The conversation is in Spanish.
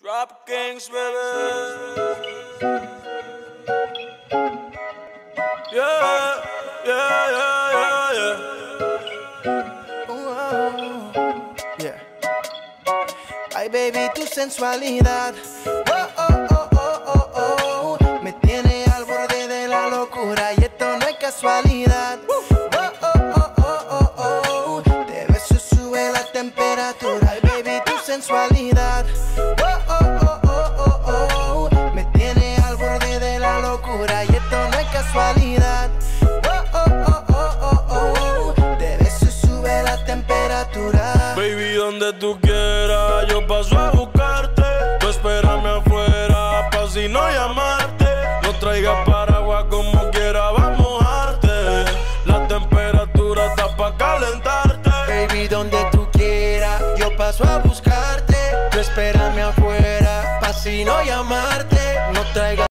Rap Kings, baby. Yeah, yeah, yeah, yeah, yeah. Ay, baby, tu sensualidad, oh, oh, oh, oh, oh, oh, me tiene al borde de la locura y esto no es casualidad. Oh, oh, oh, oh, oh, oh, te beso, sube la temperatura. Ay, baby, tu sensualidad, oh, oh, oh, oh, oh, oh, me tiene al borde de la locura y esto no es casualidad. Oh, oh, oh, oh, oh, oh, te beso, sube la temperatura. Baby, donde tú quieras, yo paso a buscarte. Tú espérame afuera, pa' si no llamarte. No traigas paraguas como quiera, va a mojarte. La temperatura está pa' calentarte. Baby, donde tú quieras, yo paso a buscarte. Tú espérame afuera, pa' si no llamarte. No traigas